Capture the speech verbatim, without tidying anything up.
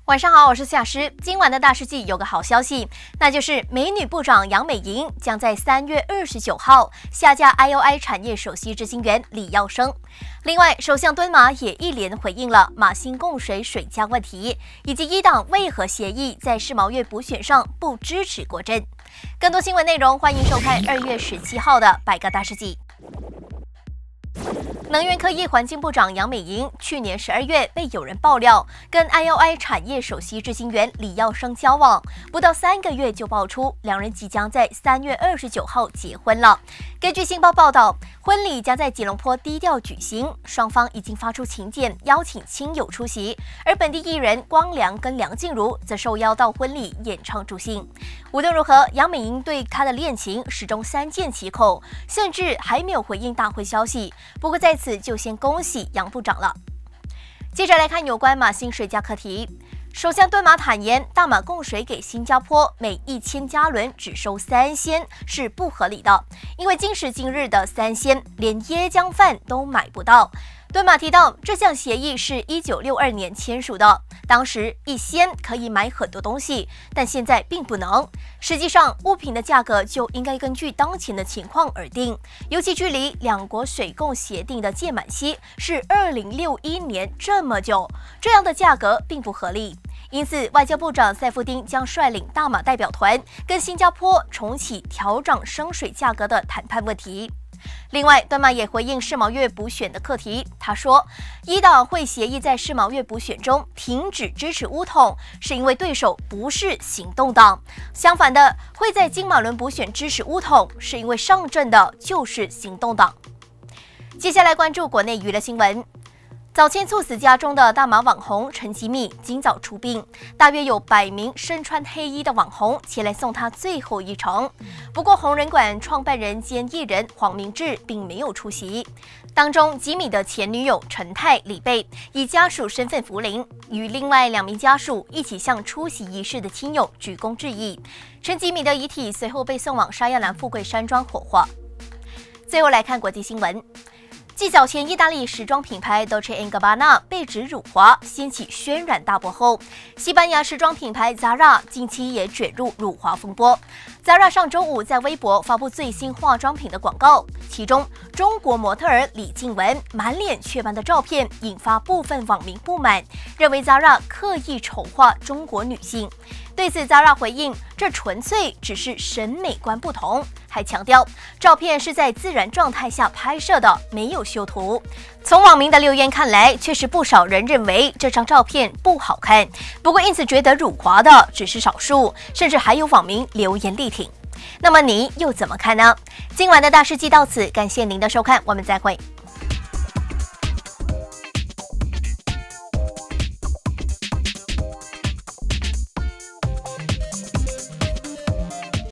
晚上好，我是夏诗。今晚的大事记有个好消息，那就是美女部长杨美莹将在三月二十九号下架 I O I 产业首席执行员李耀生。另外，首相敦马也一连回应了马新供水水价问题，以及一党为何协议在世贸月补选上不支持国阵。更多新闻内容，欢迎收看二月十七号的百个大事记。能源科技环境部长杨美莹去年十二月被有人爆料跟 I O I 产业首席执行员李耀生交往，不到三个月就爆出两人即将在三月二十九号结婚了。根据信报报道，婚礼将在吉隆坡低调举行，双方已经发出请柬邀请亲友出席，而本地艺人光良跟梁静茹则受邀到婚礼演唱助兴。无论如何，杨美莹对她的恋情始终三缄其口，甚至还没有回应大会消息。不过在此就先恭喜杨部长了。接着来看有关马新水价课题。首相敦马坦言，大马供水给新加坡每一千加仑只收三仙是不合理的，因为今时今日的三仙连椰浆饭都买不到。敦马提到，这项协议是一九六二年签署的，当时一仙可以买很多东西，但现在并不能。实际上，物品的价格就应该根据当前的情况而定，尤其距离两国水供协定的届满期是二零六一年这么久，这样的价格并不合理。因此，外交部长赛夫丁将率领大马代表团跟新加坡重启调涨生水价格的谈判问题。另外，敦马也回应世贸月补选的课题，他说，一党会协议在世贸月补选中停止支持巫统，是因为对手不是行动党；相反的，会在金马伦补选支持巫统，是因为上阵的就是行动党。接下来关注国内娱乐新闻。早前猝死家中的大马网红陈吉米今早出殡，大约有百名身穿黑衣的网红前来送他最后一程。不过，红人馆创办人兼艺人黄明志并没有出席。当中，吉米的前女友陈泰、李贝以家属身份扶灵，与另外两名家属一起向出席仪式的亲友鞠躬致意。陈吉米的遗体随后被送往沙亚兰富贵山庄火化。最后来看国际新闻。继早前意大利时装品牌 Dolce and Gabbana 被指辱华，掀起渲染大波后，西班牙时装品牌 Zara 近期也卷入辱华风波。Zara 上周五在微博发布最新化妆品的广告，其中中国模特儿李静雯满脸雀斑的照片引发部分网民不满，认为 Zara 刻意丑化中国女性。对此 Zara 回应，这纯粹只是审美观不同，还强调照片是在自然状态下拍摄的，没有修图。从网民的留言看来，确实不少人认为这张照片不好看，不过因此觉得辱华的只是少数，甚至还有网民留言力挺。那么你又怎么看呢？今晚的大事记到此，感谢您的收看，我们再会。